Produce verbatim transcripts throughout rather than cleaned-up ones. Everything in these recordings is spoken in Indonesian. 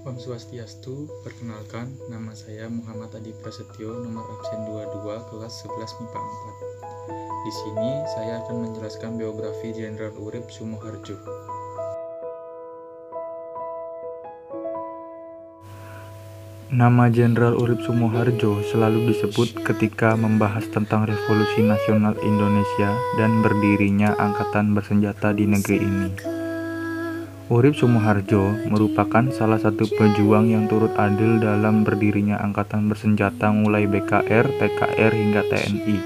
Om Swastiastu, perkenalkan, nama saya Muhammad Adi Prasetyo, nomor absen dua puluh dua, kelas sebelas M I P A empat. Di sini saya akan menjelaskan biografi Jenderal Urip Sumoharjo. Nama Jenderal Urip Sumoharjo selalu disebut ketika membahas tentang Revolusi Nasional Indonesia dan berdirinya angkatan bersenjata di negeri ini. Urip Sumoharjo merupakan salah satu pejuang yang turut andil dalam berdirinya angkatan bersenjata mulai B K R, T K R hingga T N I.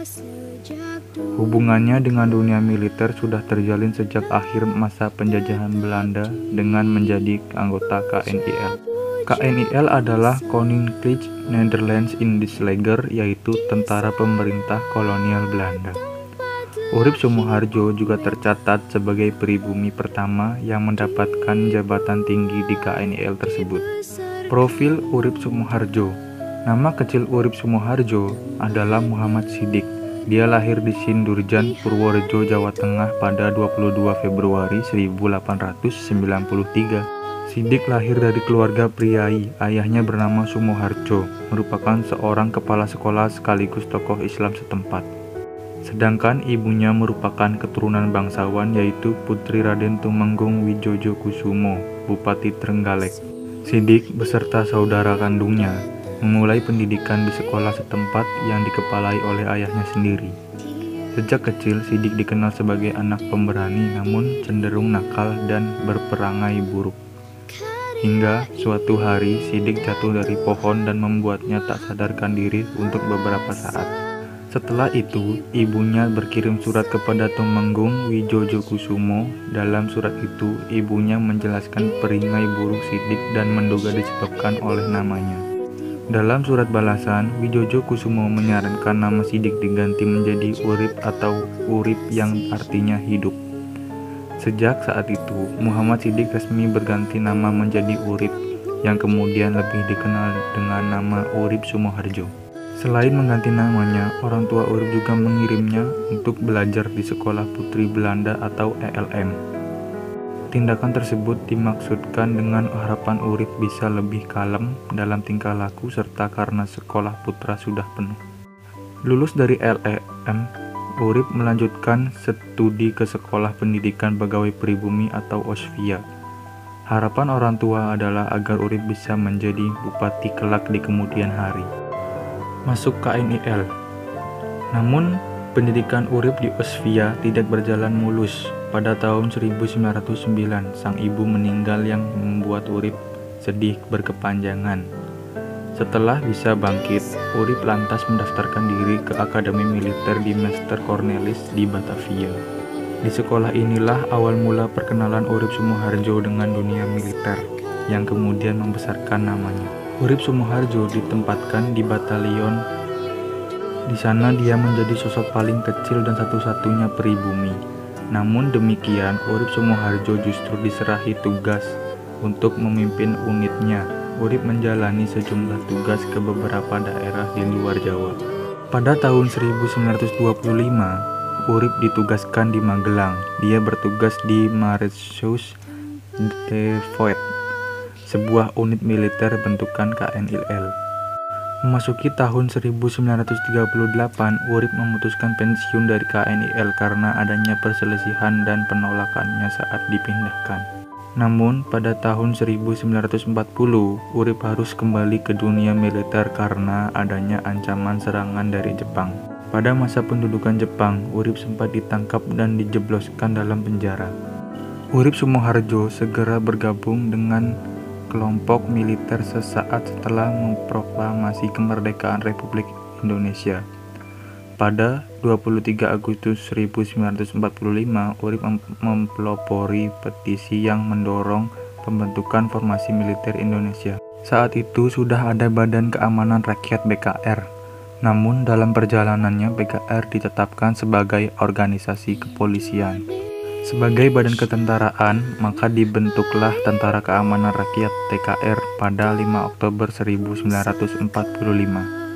Hubungannya dengan dunia militer sudah terjalin sejak akhir masa penjajahan Belanda dengan menjadi anggota K N I L. K N I L adalah Koninklijke Nederlands Indisch Leger, yaitu tentara pemerintah kolonial Belanda. Urip Sumoharjo juga tercatat sebagai pribumi pertama yang mendapatkan jabatan tinggi di K N I L tersebut. Profil Urip Sumoharjo. Nama kecil Urip Sumoharjo adalah Muhammad Sidik. Dia lahir di Sindurjan, Purworejo, Jawa Tengah pada dua puluh dua Februari seribu delapan ratus sembilan puluh tiga. Sidik lahir dari keluarga priai. Ayahnya bernama Sumoharjo, merupakan seorang kepala sekolah sekaligus tokoh Islam setempat. Sedangkan ibunya merupakan keturunan bangsawan, yaitu Putri Raden Tumenggung Widjojokusumo, Bupati Trenggalek. Sidik beserta saudara kandungnya memulai pendidikan di sekolah setempat yang dikepalai oleh ayahnya sendiri. Sejak kecil, Sidik dikenal sebagai anak pemberani namun cenderung nakal dan berperangai buruk. Hingga suatu hari Sidik jatuh dari pohon dan membuatnya tak sadarkan diri untuk beberapa saat. Setelah itu, ibunya berkirim surat kepada Tumenggung Widjojokusumo. Dalam surat itu, ibunya menjelaskan perangai buruk Sidik dan menduga disebabkan oleh namanya. Dalam surat balasan, Widjojokusumo menyarankan nama Sidik diganti menjadi Urip atau Urip yang artinya hidup. Sejak saat itu, Muhammad Sidik resmi berganti nama menjadi Urip, yang kemudian lebih dikenal dengan nama Urip Sumoharjo. Selain mengganti namanya, orang tua Urip juga mengirimnya untuk belajar di Sekolah Putri Belanda atau E L M. Tindakan tersebut dimaksudkan dengan harapan Urip bisa lebih kalem dalam tingkah laku serta karena sekolah putra sudah penuh. Lulus dari E L M, Urip melanjutkan studi ke Sekolah Pendidikan Pegawai Pribumi atau Osvia. Harapan orang tua adalah agar Urip bisa menjadi bupati kelak di kemudian hari. Masuk K N I L. Namun, pendidikan Urip di Osvia tidak berjalan mulus. Pada tahun seribu sembilan ratus sembilan, sang ibu meninggal yang membuat Urip sedih berkepanjangan. Setelah bisa bangkit, Urip lantas mendaftarkan diri ke Akademi Militer di Meester Cornelis di Batavia. Di sekolah inilah awal mula perkenalan Urip Sumoharjo dengan dunia militer, yang kemudian membesarkan namanya. Urip Sumoharjo ditempatkan di batalion. Di sana dia menjadi sosok paling kecil dan satu-satunya pribumi. Namun demikian, Urip Sumoharjo justru diserahi tugas untuk memimpin unitnya. Urip menjalani sejumlah tugas ke beberapa daerah di luar Jawa. Pada tahun seribu sembilan ratus dua puluh lima, Urip ditugaskan di Magelang. Dia bertugas di Mareschus de Voet, sebuah unit militer bentukan K N I L. Memasuki tahun seribu sembilan ratus tiga puluh delapan, Urip memutuskan pensiun dari K N I L karena adanya perselisihan dan penolakannya saat dipindahkan. Namun, pada tahun seribu sembilan ratus empat puluh, Urip harus kembali ke dunia militer karena adanya ancaman serangan dari Jepang. Pada masa pendudukan Jepang, Urip sempat ditangkap dan dijebloskan dalam penjara. Urip Sumoharjo segera bergabung dengan kelompok militer sesaat setelah memproklamasi kemerdekaan Republik Indonesia. Pada dua puluh tiga Agustus seribu sembilan ratus empat puluh lima, Urip mempelopori petisi yang mendorong pembentukan formasi militer Indonesia. Saat itu sudah ada Badan Keamanan Rakyat B K R. Namun dalam perjalanannya B K R ditetapkan sebagai organisasi kepolisian. Sebagai badan ketentaraan, maka dibentuklah Tentara Keamanan Rakyat T K R pada lima Oktober seribu sembilan ratus empat puluh lima.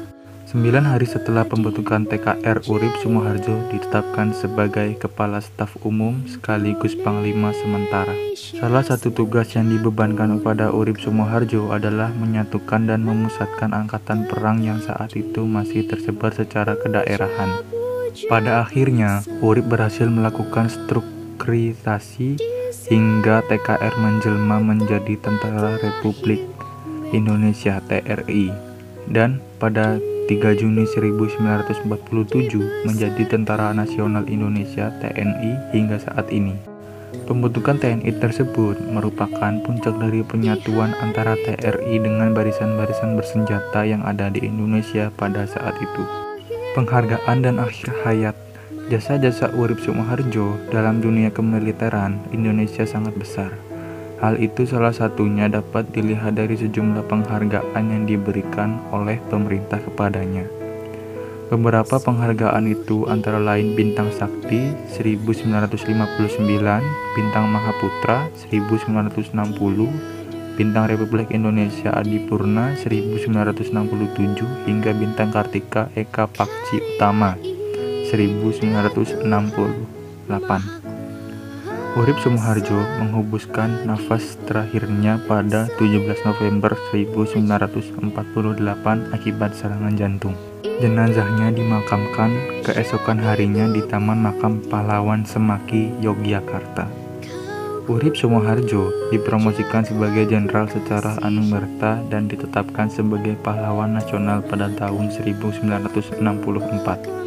Sembilan hari setelah pembentukan T K R, Urip Sumoharjo ditetapkan sebagai Kepala Staf Umum sekaligus Panglima sementara. Salah satu tugas yang dibebankan kepada Urip Sumoharjo adalah menyatukan dan memusatkan angkatan perang yang saat itu masih tersebar secara kedaerahan. Pada akhirnya, Urip berhasil melakukan strukturisasi hingga T K R menjelma menjadi Tentara Republik Indonesia T R I, dan pada tiga Juni seribu sembilan ratus empat puluh tujuh menjadi Tentara Nasional Indonesia T N I hingga saat ini. Pembentukan T N I tersebut merupakan puncak dari penyatuan antara T R I dengan barisan-barisan bersenjata yang ada di Indonesia pada saat itu. Penghargaan dan akhir hayat. Jasa-jasa Urip Sumoharjo dalam dunia kemiliteran Indonesia sangat besar. Hal itu salah satunya dapat dilihat dari sejumlah penghargaan yang diberikan oleh pemerintah kepadanya. Beberapa penghargaan itu antara lain Bintang Sakti seribu sembilan ratus lima puluh sembilan, Bintang Mahaputra seribu sembilan ratus enam puluh, Bintang Republik Indonesia Adipurna seribu sembilan ratus enam puluh tujuh, hingga Bintang Kartika Eka Pakci Utama seribu sembilan ratus enam puluh delapan. Urip Sumoharjo menghembuskan nafas terakhirnya pada tujuh belas November seribu sembilan ratus empat puluh delapan akibat serangan jantung. Jenazahnya dimakamkan keesokan harinya di Taman Makam Pahlawan Semaki, Yogyakarta. Urip Sumoharjo dipromosikan sebagai jenderal secara anumerta dan ditetapkan sebagai pahlawan nasional pada tahun seribu sembilan ratus enam puluh empat.